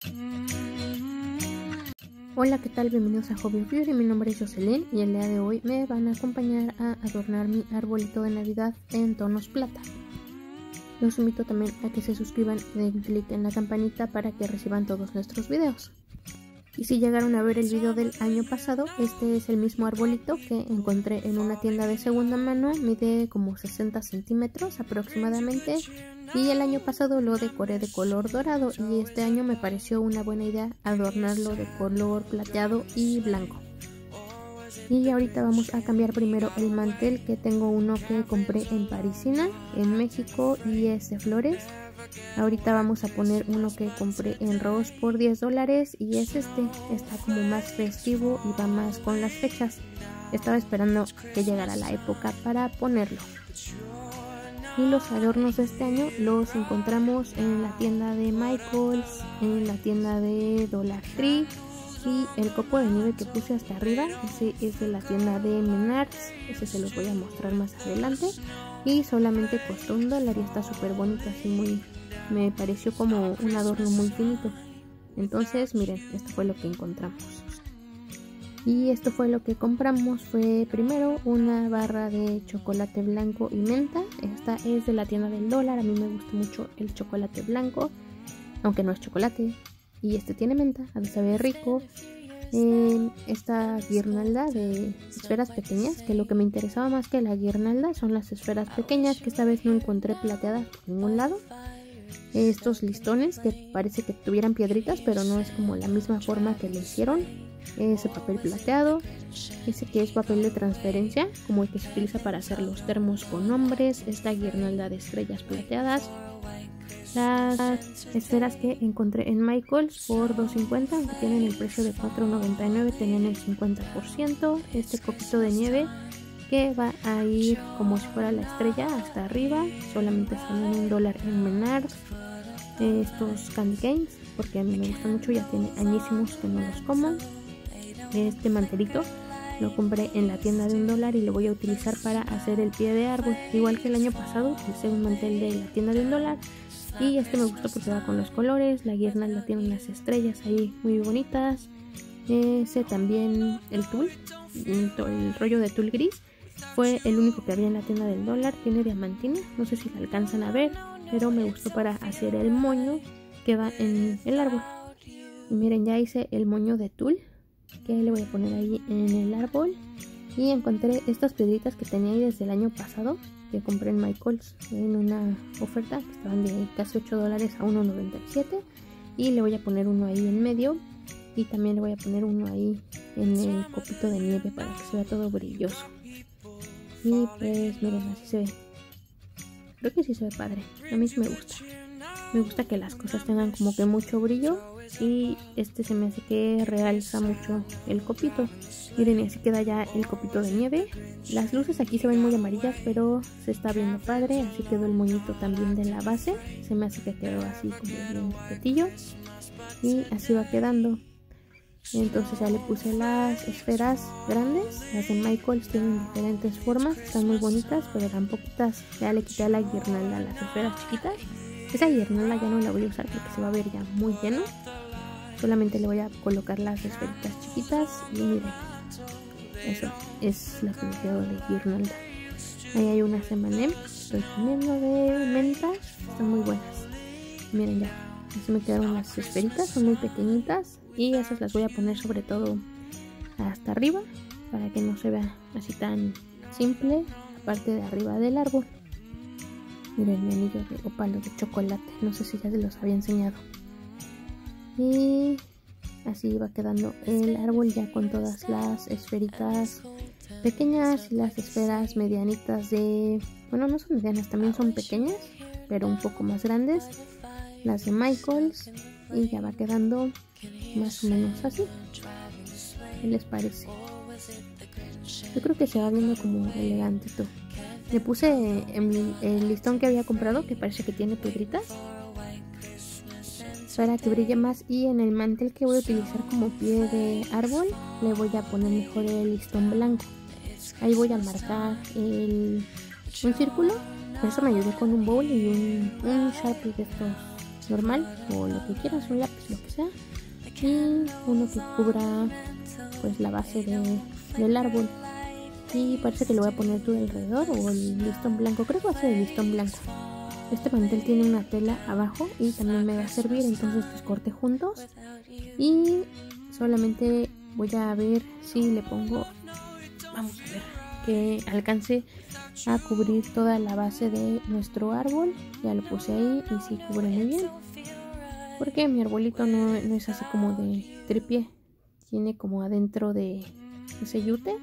Hola, ¿qué tal? Bienvenidos a Hobby Fury, mi nombre es Jocelyn y el día de hoy me van a acompañar a adornar mi arbolito de Navidad en tonos plata. Los invito también a que se suscriban y den clic en la campanita para que reciban todos nuestros videos. Y si llegaron a ver el video del año pasado, este es el mismo arbolito que encontré en una tienda de segunda mano, mide como 60 centímetros aproximadamente. Y el año pasado lo decoré de color dorado y este año me pareció una buena idea adornarlo de color plateado y blanco. Y ahorita vamos a cambiar primero el mantel, que tengo uno que compré en Parisina, en México, y es de flores. Ahorita vamos a poner uno que compré en Ross por $10 y es este. Está como más festivo y va más con las fechas. Estaba esperando que llegara la época para ponerlo. Y los adornos de este año los encontramos en la tienda de Michaels, en la tienda de Dollar Tree, y el copo de nieve que puse hasta arriba, ese es de la tienda de Menards, ese se los voy a mostrar más adelante, y solamente costó $1 y está súper bonito, así me pareció como un adorno muy finito. Entonces miren, esto fue lo que encontramos. Y esto fue lo que compramos. Fue primero una barra de chocolate blanco y menta. Esta es de la tienda del dólar. A mí me gusta mucho el chocolate blanco, aunque no es chocolate. Y este tiene menta, a mí sabe rico. Esta guirnalda de esferas pequeñas, que lo que me interesaba más que la guirnalda son las esferas pequeñas, que esta vez no encontré plateadas por ningún lado. Estos listones que parece que tuvieran piedritas, pero no es como la misma forma que le hicieron. Ese papel plateado, ese que es papel de transferencia, como el que se utiliza para hacer los termos con nombres, esta guirnalda de estrellas plateadas, las esferas que encontré en Michaels por $2.50, aunque tienen el precio de $4.99, tenían el 50%, este copito de nieve que va a ir como si fuera la estrella hasta arriba, solamente salen $1 en Menards. Estos candy canes, porque a mí me gustan mucho, ya tiene añísimos que no los como. Este mantelito lo compré en la tienda de $1 y lo voy a utilizar para hacer el pie de árbol, igual que el año pasado utilicé un mantel de la tienda de $1 y este me gustó porque va con los colores. La guirnalda tiene unas estrellas ahí muy bonitas. Ese también, el tul, el rollo de tul gris, fue el único que había en la tienda del $1. Tiene diamantina, no sé si la alcanzan a ver, pero me gustó para hacer el moño que va en el árbol. Y miren, ya hice el moño de tul que le voy a poner ahí en el árbol. Y encontré estas piedritas que tenía ahí desde el año pasado, que compré en Michaels en una oferta que estaban de casi $8 a $1.97, y le voy a poner uno ahí en medio y también le voy a poner uno ahí en el copito de nieve para que se vea todo brilloso. Y pues miren, así se ve. Creo que sí se ve padre, a mí sí me gusta. Me gusta que las cosas tengan como que mucho brillo, y este se me hace que realza mucho el copito. Miren, así queda ya el copito de nieve. Las luces aquí se ven muy amarillas, pero se está viendo padre. Así quedó el moñito también de la base. Se me hace que quedó así como bien coquetillo, y así va quedando. Entonces ya le puse las esferas grandes. Las de Michaels tienen diferentes formas, están muy bonitas, pero tan poquitas. Ya le quité a la guirnalda las esferas chiquitas. Esa guirnalda ya no la voy a usar porque se va a ver ya muy lleno. Solamente le voy a colocar las esferitas chiquitas y miren, eso es la que me quedó de guirnalda. Ahí hay unas M&M, estoy comiendo de menta, están muy buenas. Miren, ya así me quedaron las esferitas, son muy pequeñitas y esas las voy a poner sobre todo hasta arriba para que no se vea así tan simple la parte de arriba del árbol. Miren, mi anillo de ópalo de chocolate, no sé si ya se los había enseñado. Y así va quedando el árbol ya con todas las esferitas pequeñas y las esferas medianitas de... Bueno, no son medianas, también son pequeñas, pero un poco más grandes. Las de Michaels, y ya va quedando más o menos así. ¿Qué les parece? Yo creo que se va viendo como elegantito. Le puse el listón que había comprado, que parece que tiene piedritas, para que brille más, y en el mantel que voy a utilizar como pie de árbol le voy a poner mejor el listón blanco. Ahí voy a marcar un círculo. Por eso me ayudé con un bowl y un Sharpie de estos normal o lo que quieras, un lápiz, lo que sea, y uno que cubra pues la base del árbol. Y parece que le voy a poner todo alrededor o el listón blanco, creo que va a ser el listón blanco. Este mantel tiene una tela abajo y también me va a servir, entonces los corté juntos y solamente voy a ver si le pongo, vamos a ver, que alcance a cubrir toda la base de nuestro árbol. Ya lo puse ahí y sí cubre muy bien, porque mi arbolito no es así como de tripié, tiene como adentro de ese yute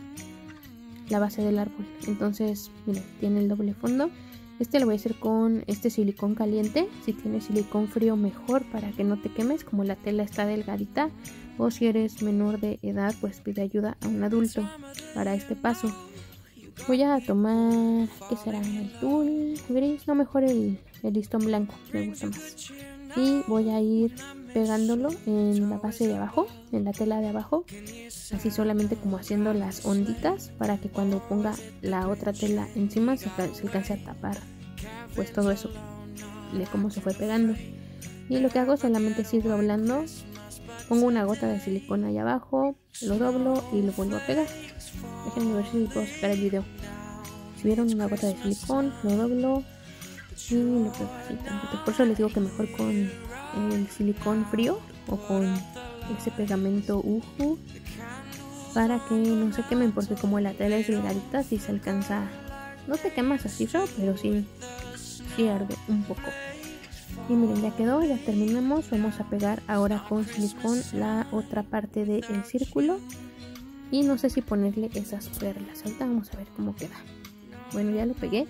la base del árbol. Entonces miren, tiene el doble fondo. Este lo voy a hacer con este silicón caliente. Si tienes silicón frío mejor para que no te quemes, como la tela está delgadita, o si eres menor de edad pues pide ayuda a un adulto para este paso. Voy a tomar, ¿qué será? El tul gris, no, mejor el listón blanco, me gusta más. Y voy a ir pegándolo en la base de abajo, en la tela de abajo, así solamente como haciendo las onditas para que cuando ponga la otra tela encima se alcance a tapar pues todo eso de cómo se fue pegando. Y lo que hago solamente es ir doblando, pongo una gota de silicón ahí abajo, lo doblo y lo vuelvo a pegar. Déjenme ver si puedo sacar el video. Si vieron una gota de silicón, lo doblo y lo pego así tantito. Por eso les digo que mejor con el silicón frío o con ese pegamento Uhu, para que no se quemen, porque como la tela es delgadita, si se alcanza, no te quemas así feo, pero sí arde un poco. Y miren, ya quedó, ya terminamos. Vamos a pegar ahora con silicón la otra parte del círculo. Y no sé si ponerle esas perlas. Ahorita vamos a ver cómo queda. Bueno, ya lo pegué.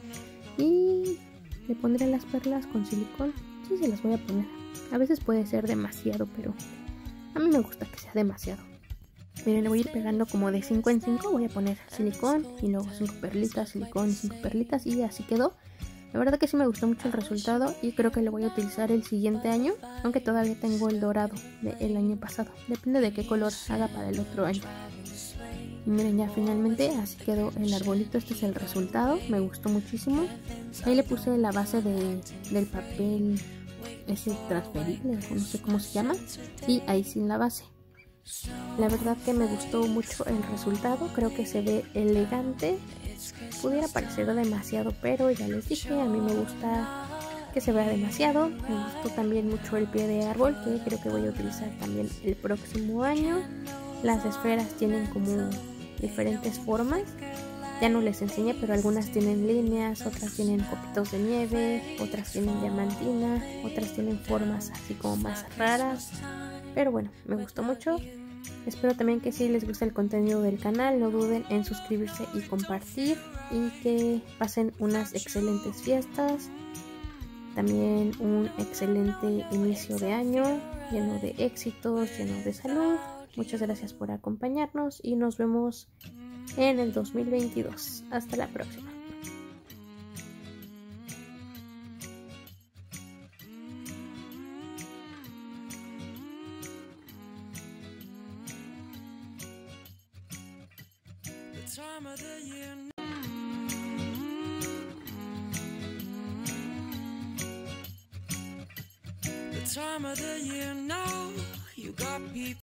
Y le pondré las perlas con silicón. Sí, se las voy a poner. A veces puede ser demasiado, pero a mí me gusta que sea demasiado. Miren, le voy a ir pegando como de 5 en 5. Voy a poner silicón y luego 5 perlitas, silicón y 5 perlitas. Y así quedó. La verdad que sí me gustó mucho el resultado y creo que lo voy a utilizar el siguiente año, aunque todavía tengo el dorado del año pasado. Depende de qué color haga para el otro año. Y miren, ya finalmente así quedó el arbolito. Este es el resultado, me gustó muchísimo. Ahí le puse la base del papel ese transferible, no sé cómo se llama, y ahí sin la base. La verdad que me gustó mucho el resultado, creo que se ve elegante. Pudiera parecer demasiado, pero ya les dije, a mí me gusta que se vea demasiado. Me gustó también mucho el pie de árbol, que creo que voy a utilizar también el próximo año. Las esferas tienen como diferentes formas, ya no les enseñé, pero algunas tienen líneas, otras tienen copitos de nieve, otras tienen diamantina, otras tienen formas así como más raras. Pero bueno, me gustó mucho. Espero también que si les gusta el contenido del canal, no duden en suscribirse y compartir, y que pasen unas excelentes fiestas, también un excelente inicio de año, lleno de éxitos, lleno de salud. Muchas gracias por acompañarnos y nos vemos en el 2022. Hasta la próxima. Time of the year. The time of the year now, you got people